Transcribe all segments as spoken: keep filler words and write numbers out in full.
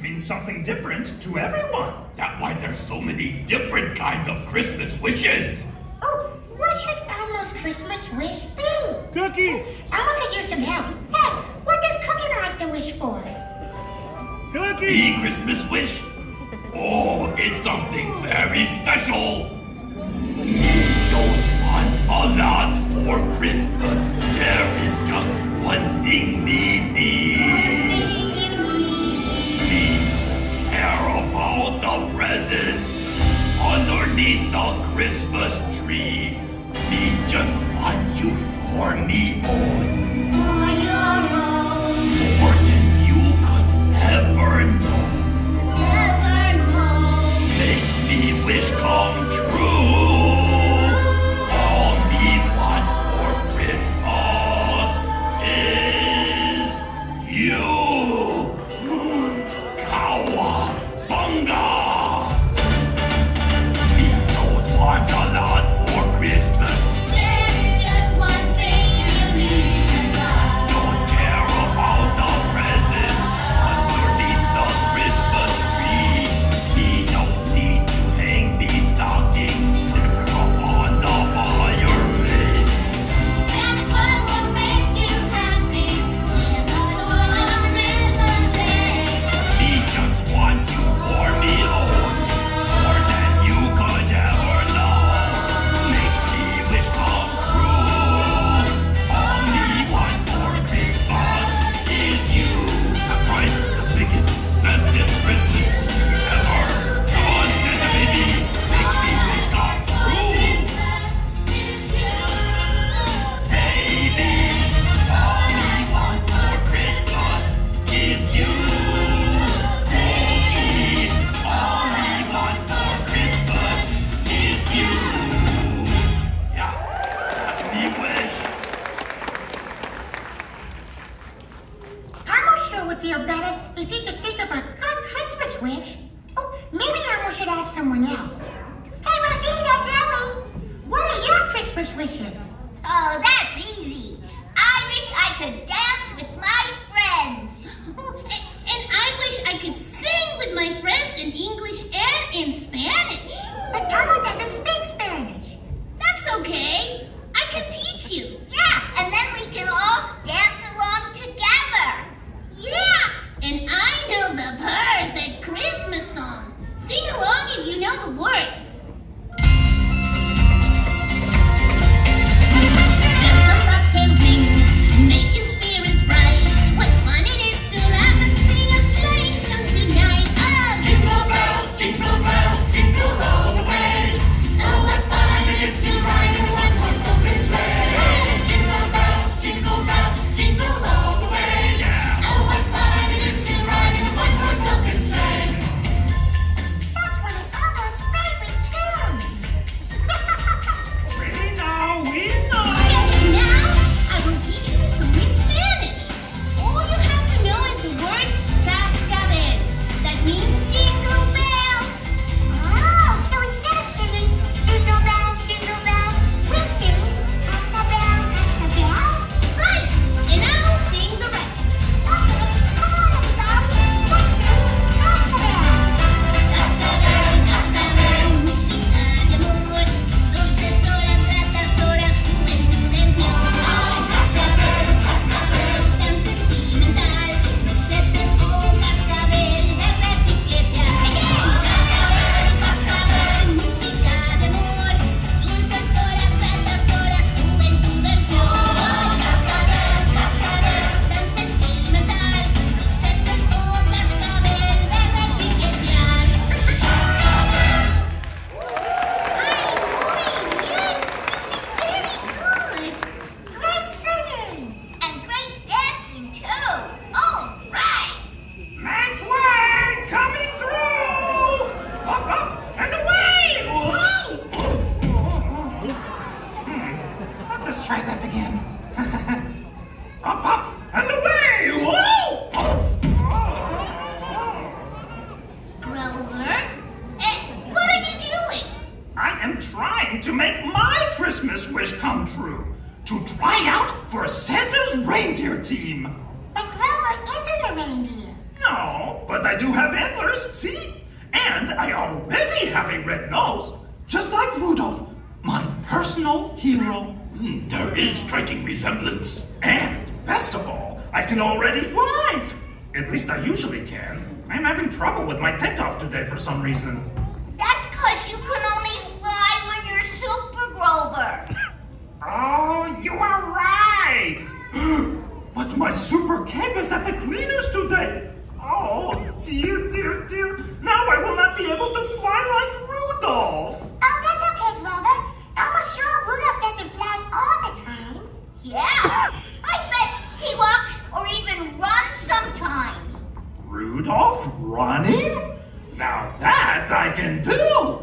means something different to everyone. That's why there's so many different kinds of Christmas wishes. Oh, what should Elmo's Christmas wish be? Cookie! Elmo could use some help. Hey, what does Cookie Monster wish for? Cookie! Me Christmas wish? Oh, it's something very special. Me don't want a lot for Christmas. There is just one thing me need. Me care about the presents underneath the Christmas tree. Me just want you for me own. For your own. More than you could ever know. Never know. Make me wish come true. All me want for Christmas is you. Cowabunga! We don't want a lot for Christmas. There's just one thing you need. Don't care about the presents underneath the Christmas tree. We don't need to hang these stockings up on the fireplace. Santa Claus will make you happy. Santa's on Christmas Day. We just want you for me own, more than you could ever know. Make me wish come true. All me want for Christmas is you. That's right, the biggest, bestest Christmas cookie ever. Come on, Santa baby, make me wish come true. Baby, all me want for Christmas is you. Cookie, all me want for Christmas is you. Yeah, let me wish. Elmo sure would feel better if he could think of a good Christmas wish. Oh, maybe Elmo should ask someone else. Hey, Rosita, Zoe, what are your Christmas wishes? Oh, that's easy. I wish I could dance with my friends. And I wish I could sing with my friends in English and in Spanish. But Elmo doesn't speak Spanish. That's okay. I can teach you. Yeah, and then we can all dance along together. Yeah, and I know the perfect Christmas song. Sing along if you know the words. Bells on bobtail ring, making spirits bright. What fun it is to laugh and sing a sleighing song tonight. Oh, Jingle bells, jingle bells, jingle all the way. Oh, what fun it is to ride in one horse open sleigh. Jingle bells, jingle bells, jingle all the way. Yeah. Oh, what fun it is to ride in one horse open sleigh. That's one of Elmo's favorite tunes. We know, we know. okay, now I will teach you the song in Spanish. All you have to know is the word cascabel. That means jingle bells. Oh, so instead of singing Jingle Bells, Jingle Bells, we'll sing Cascabel, Cascabel. Right, and I'll sing the rest. Okay, come on everybody, let's sing Cascabel. Cascabel, cascabel, música de amor, dulces horas, gratas horas, juventud en flor. Oh, cascabel, cascabel, tan sentimental, luces oh, cascabel de repiquetear. Cascabel, cascabel, música de amor, dulces horas, gratas horas, juventud en flor. Oh, cascabel, cascabel, tan sentimental, luces oh, cascabel de repiquetear. Great singing. And great dancing, too. All right. Make way, coming through. Up, up, and away. Hmm. Let's try that again. Up, up, and away. Whoa. Grover? Eh, what are you doing? I am trying to make my Christmas wish come true. To try out for Santa's reindeer team. But Grover isn't a reindeer. No, but I do have antlers, see? And I already have a red nose, just like Rudolph, my personal hero. Mm, there is striking resemblance. And, best of all, I can already fly. At least I usually can. I'm having trouble with my takeoff today for some reason. That's because you can only fly when you're Super Grover. Oh, you are right! But my super cape is at the cleaners today! Oh, dear, dear, dear. Now I will not be able to fly like Rudolph! Oh, that's okay, Grover. I'm sure Rudolph doesn't fly all the time. Yeah, I bet he walks or even runs sometimes. Rudolph running? Now that I can do!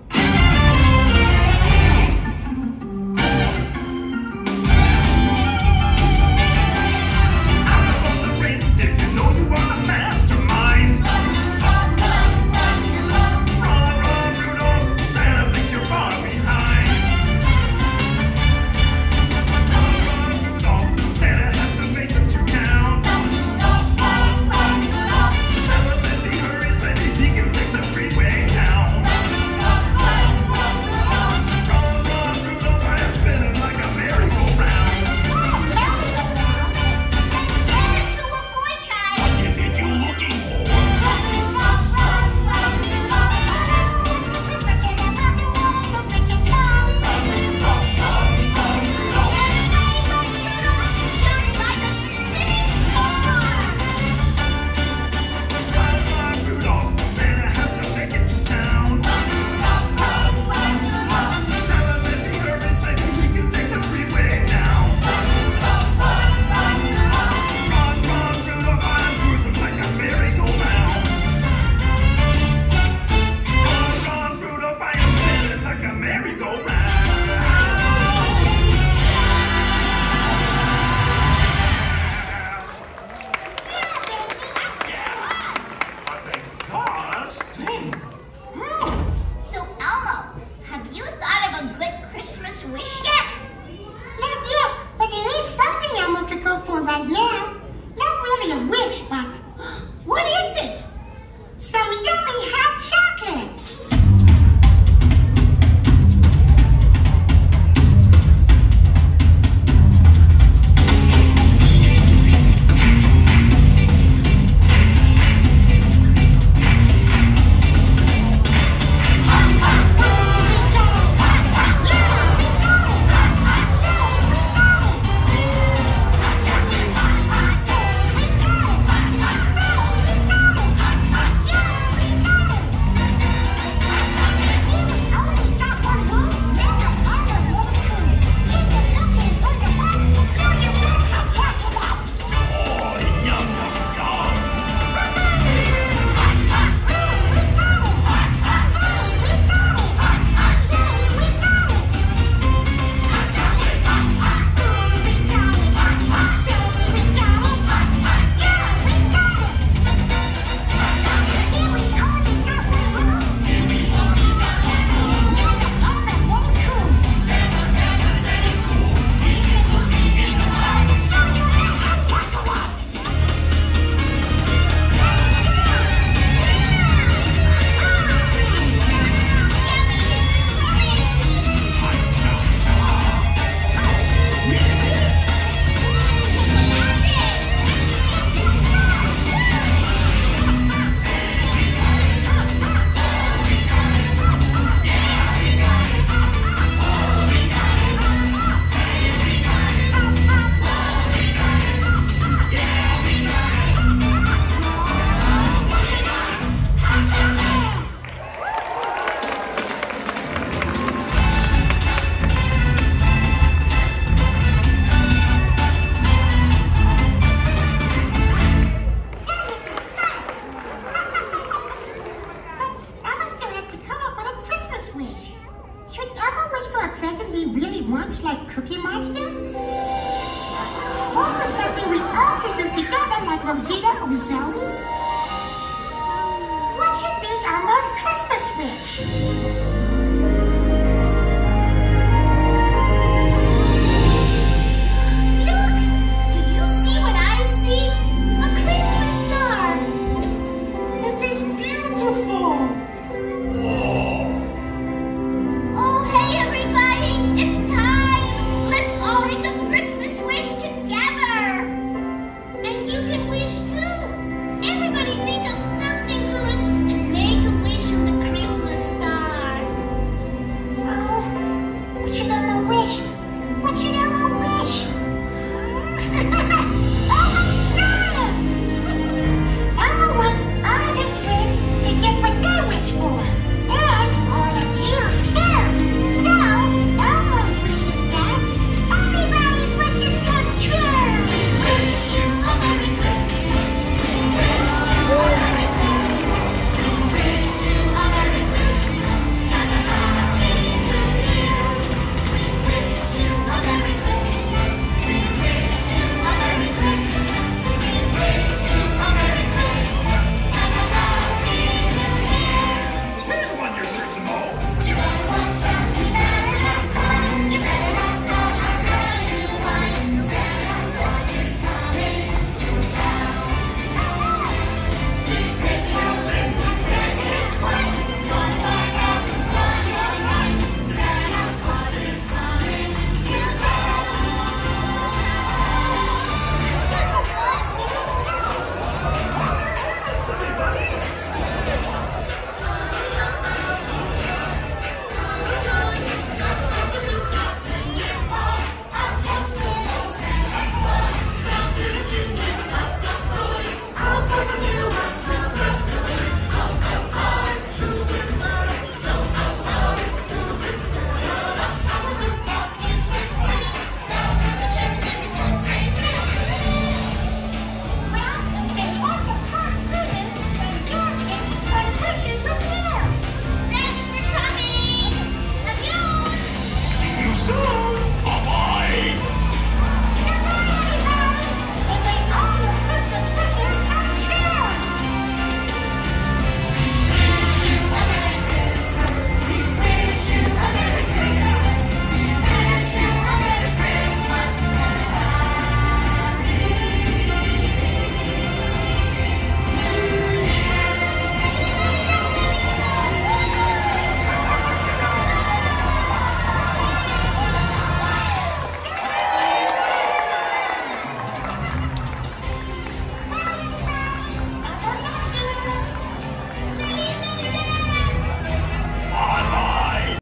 Right now, not really a wish, but what is it? Some yummy hot chocolate. Wants like Cookie Monster? Or for something we all can do together like Rosita or Zoe? What should be our most Christmas wish?